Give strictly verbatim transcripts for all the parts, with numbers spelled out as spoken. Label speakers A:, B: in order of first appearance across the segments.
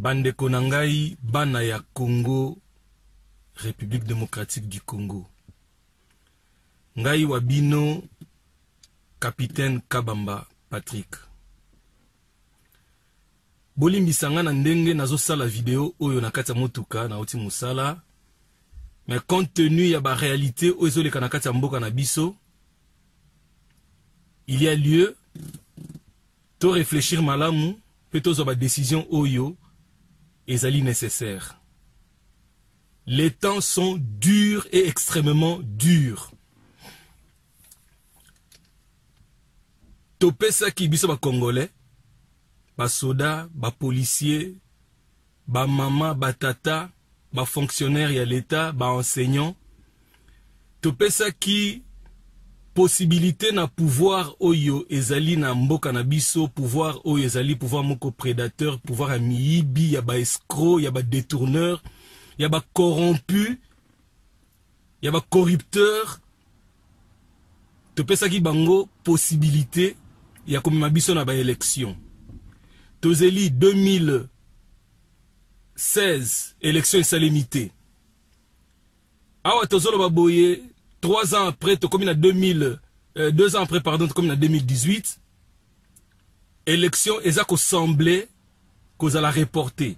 A: Bande Konangai, bana ya Congo, République démocratique du Congo. Ngai Wabino, capitaine Kabamba Patrick. Boli misanga na ndenge nazo sala vidéo oyo na kati ya motuka na oti musala. Mais compte tenu ya ba réalité oyo le kanakati ya mboka na biso, il y a lieu de réfléchir malamu, peut-être ba décision oyo ezali nécessaire. Les temps sont durs et extrêmement durs. Topesa ki biso ba Congolais, ba soda, ba policier, ba mama, ba tata, ba fonctionnaire ya l'État, ba enseignant. Topesa ki possibilité na pouvoir oyo ezali na mboka na biso, pouvoir oyo ezali pouvoir moko prédateur, pouvoir ya miyibi, ya ba escroc, ya ba détourneur, ya ba corrompu, ya ba corrupteur. Topesa ki bango possibilité ya komema biso na ba élection. Tozeli deux mille seize élection salimité. Awa tozolo baboye trois ans après, comme il a deux mille, euh, deux ans après, pardon, comme il a deux mille dix-huit, élection, et ça qu'on semblait qu'on a la reporter.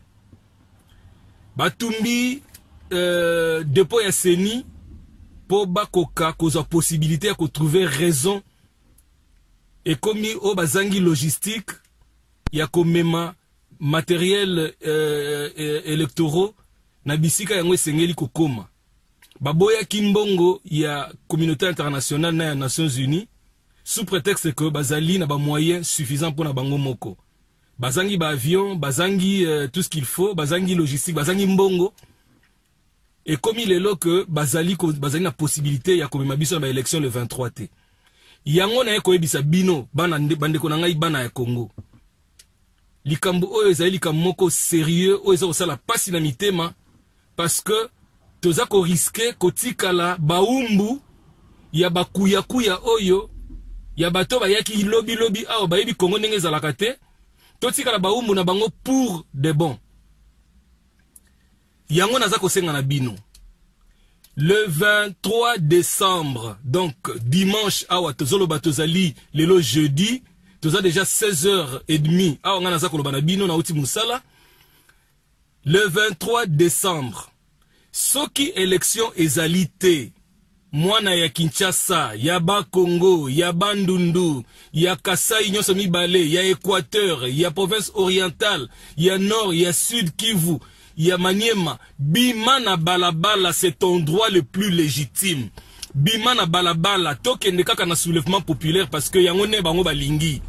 A: Batumbi, euh, depuis à Seni, pour Bakoka, qu'on a possibilité à trouver raison, et comme au bazangi logistique, il y a comme même matériel euh, euh, électoraux, nabisika yango sengeli kokoma. Baboya Kimbongo, il y a communauté internationale na Nations Unies, sous prétexte que bazali n'a pas moyens suffisants pour na bango moko. Bazangi ba avion, bazangi euh, tout ce qu'il faut, bazangi logistique, bazangi mbongo. Et comme il est là que bazali bazali na possibilité ya comme mabiso na élection le vingt-trois T. Yango na ko ebisa bino bana bande ko ngai bana ya Congo. Likambo oyo ezali likamoko sérieux oyo ezo sala pasi na mitema parce que toza ko risquer kotikala baumbu ya bakuya kuya oyo ya bato bayaki lobby lobby awo bayebi Congo ndenge ezalaka te totikala baumbu na bango pour de bon. Yango naza kosenga na bino le vingt-trois décembre, donc dimanche awa tozolo batozali lelo jeudi, toza déjà seize heures trente awa nga naza koloba na bino na uti musala. Le vingt-trois décembre, soki élection ezali te, mwana ya Kinshasa, ya ba Congo, ya Bandundu, ya Kasai nyonso mibale, ya Équateur, ya province orientale, ya Nord, ya Sud Kivu, ya Maniema, bima na balabala, c'est ton droit le plus légitime. Bima na balabala, tokende kaka na soulèvement populaire parce que yango ne bango balingi.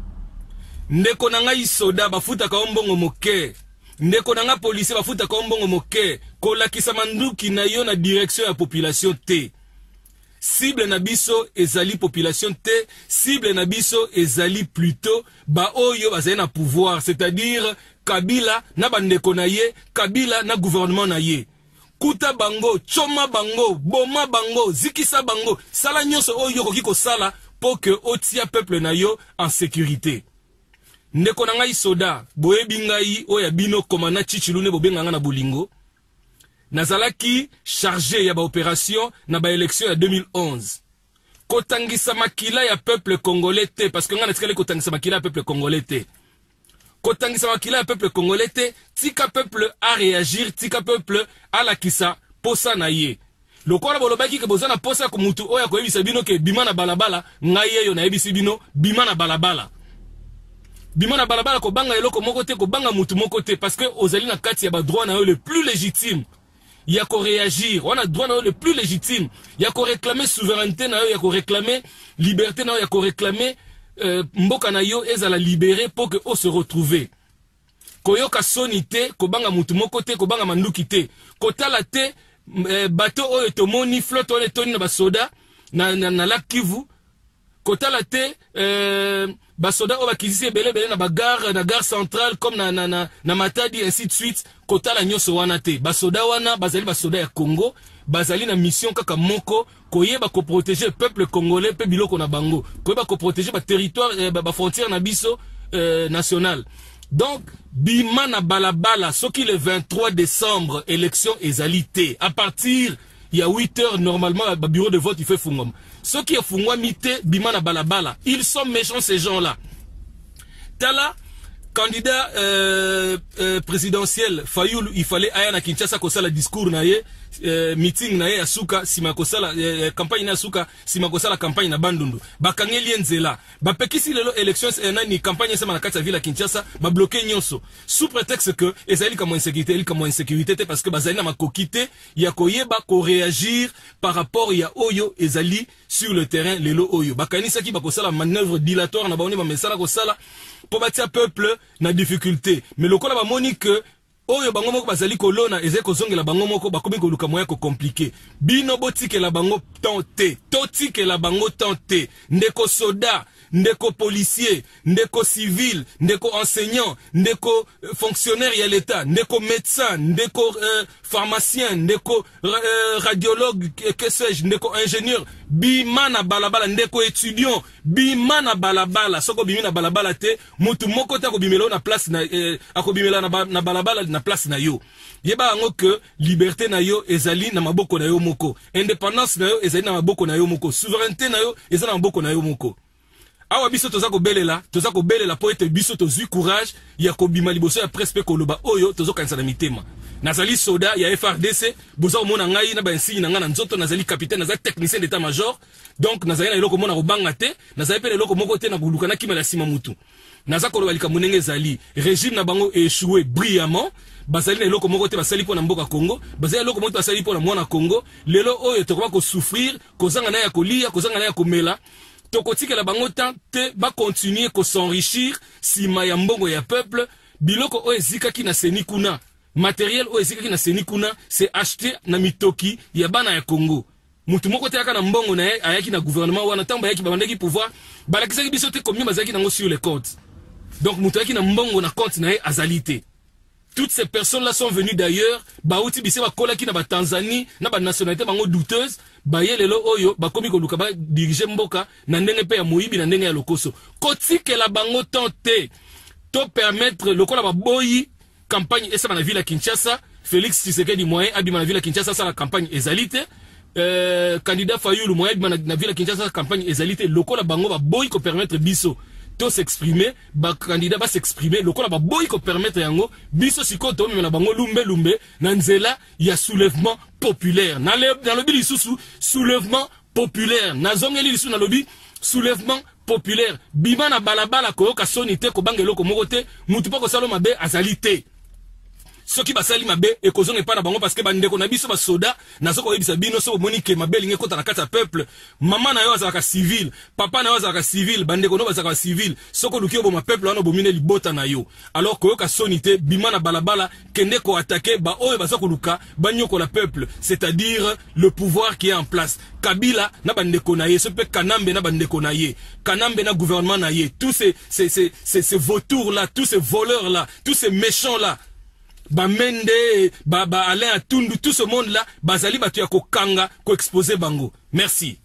A: Ndeko na ngai soda bafuta ka ombongo moke. Ndeko nanga policier bafuta ka ombongo moke. Kolakisa manduki na yo na direction ya population te. Cible na biso ezali population te. Cible na biso ezali plutôt ba oyo bazali na pouvoir, c'est-à-dire Kabila na bandeko na ye, Kabila na gouvernement na ye. Kuta bango, choma bango, boma bango, zikisa bango, sala nyonso oyo koki ko sala pour que otia peuple na yo en sécurité. Ndeko na ngai soda, boyebi ngai oya bino komana chichilune bobenganga na bolingo. Nazalaki chargé ya ba opération na ba élection ya deux mille onze. Kotangisa makila ya peuple congolais te, parce que nga natikali kotangisa makila ya peuple congolais te. Kotangisa makila ya peuple congolais te, tika peuple a réagir, tika peuple a la kisa posa na ye. Lokola bolobaki ke bozana posa ko mutu oya ko yebisa bino ke bima na balabala, ngai yo na yebisi bino bima na balabala. Bima na balabala ko banga eloko moko te, ko banga mutu moko te, parce que ozali na kati ya ba droit na yo le plus légitime. Il y a qu'à réagir, on a droit na yo le plus légitime. Il y a qu'à réclamer souveraineté na yo, il y a qu'à réclamer liberté na yo, il y a qu'à réclamer euh, mboka na yo ezala libéré pour que o se retrouver. Koyoka sonite, ko banga mutu moko te, ko banga manduki te. Kotala te euh, bateau oyo tomoni flotte oyo toni na basoda na na, na lac Kivu. Kotala te euh, basoda oyo bakizisi ebele ebele na bagare na gare centrale comme na na na, na Matadi ainsi de suite. Kotala nyonso wana te. Basoda wana bazali basoda ya Congo, bazali na mission kaka moko koyeba ko protéger peuple congolais pe biloko na bango. Koyeba ko protéger ba territoire eh, ba, ba frontière na biso euh, national. Donc bima na balabala soki le vingt-trois décembre élection ezalité à partir il y a huit heures normalement le bureau de vote il fait fungom soki fungwa mité bima na balabala ils sont méchants ces gens-là. Tala candidat euh, euh, présidentiel Fayoulou il fallait aya na Kinshasa ko sala discours na ye euh, meeting na ye asuka sima ko sala euh, campagne na asuka sima ko sala campagne na Bandundu bakangeli enzela bapekisi lelo elections na ni campagne sema na kati ya ville Kinshasa ba bloquer nyonso sous prétexte que ezali comme insécurité eli comme insécurité parce que bazali na makokité ya koyeba ko réagir par rapport ya oyo ezali sur le terrain lelo oyo bakanisa ki bako sala manœuvre dilatoire na baoni ba mesala ko sala pour bâtir peuple na difficulté mais le kola ba moni que oyo bango moko bazali kolona eze kozongela bango moko bakomi koluka moya ko compliqué bino botike la bango tente totike la bango tente ndeko soda ndeko policier ndeko civil ndeko enseignant ndeko fonctionnaire ya l'état ndeko médecin ndeko euh, pharmacien ndeko euh, radiologue que sais-je ndeko ingénieur bimana balabala ndeko étudiant bimana balabala soko bimina balabala te mutu moko ta ko bimelo na place na eh, akobimela na, ba, na balabala na place na yo yeba ngo que liberté na yo ezali na maboko na yo moko indépendance na yo ezali na maboko na yo moko souveraineté na yo ezali na maboko na yo moko. Awa biso toza ko belela toza ko belela po ete biso tozui courage ya ko bima liboso ya presque koloba oyo tozo kanisa na mitema nazali soda ya F R D C boza omona ngai na ba insigne na nga na nzoto nazali capitaine nazali technicien d'état major donc nazali na eloko mona robanga te nazali pe eloko moko te na buluka na kimela sima mutu naza koloba likambo ndenge ezali régime na bango échoué brillamment bazali na eloko moko te basali po na mboka Congo bazali eloko moko te basali po na mwana Congo lelo oyo tokoba ko souffrir kozanga na ya kolia kozanga na ya komela tokotika la bango te ba continuer ko s'enrichir sima ya mbongo ya peuple biloko o ezika ki na seni kuna matériel o ezika ki na seni kuna c'est acheté na mitoki ya bana ya Congo mutu moko te aka na mbongo na ye ayaki na gouvernement wana tamba yaki babandaki pouvoir balakisaki biso te combien bazaki nango sur les comptes donc mutu yaki na mbongo na compte na ye azalité. Toutes ces personnes-là sont venues d'ailleurs, baouti bise ba kola ki na ba Tanzanie, na ba nationalité bango douteuse, ba yelelo oyo, ba komi ko luka ba diriger mboka, na ndenge pe ya moyibi na ndenge ya lokoso. Koti ke la bango tente, to permettre lokola ba boyi, campagne esa na ville à Kinshasa, Félix Tshisekedi moyen, abima na ville à Kinshasa, sa la campagne ezalité, euh, candidat Fayoulou moyen, abima na ville à Kinshasa, campagne ezalité, lokola bango ba boyi ko permettre biso. To s'exprimer, ba candidat va s'exprimer, le kola ba boy ko permettre yango, biso siko to mi na bango lumbe lumbe, na nzela ya soulèvement populaire. Na le dans le bi lisusu soulèvement populaire. Na zongeli lisusu na lobi soulèvement populaire. Bima na balabala ko ka sonité ko bangelo ko mokote, mutu pa ko salo mabe azalité. Ce qui basali mabe et kozonge pa na bango parce que bandeko na biso ba soda na soko yebisa bino so monike mabe linge kota na kata peuple mama na yo azaka civil papa na yo azaka civil bandeko no bazaka civil soko luki bo ma peuple wana bomine libota na yo alors que ka sonité bima na balabala kende ko attaquer ba oyo bazako luka banyoko la peuple c'est-à-dire le pouvoir qui est en place Kabila na bandeko na ye ce pe Kanambe na bandeko na ye Kanambe na gouvernement na ye tous ces ces ces ces, ces vautours là tous ces voleurs là tous ces méchants là ba Mende, ba, ba Alain Atundu, tout ce monde là, bazali batu ya ko kanga, ko exposer bango. Merci.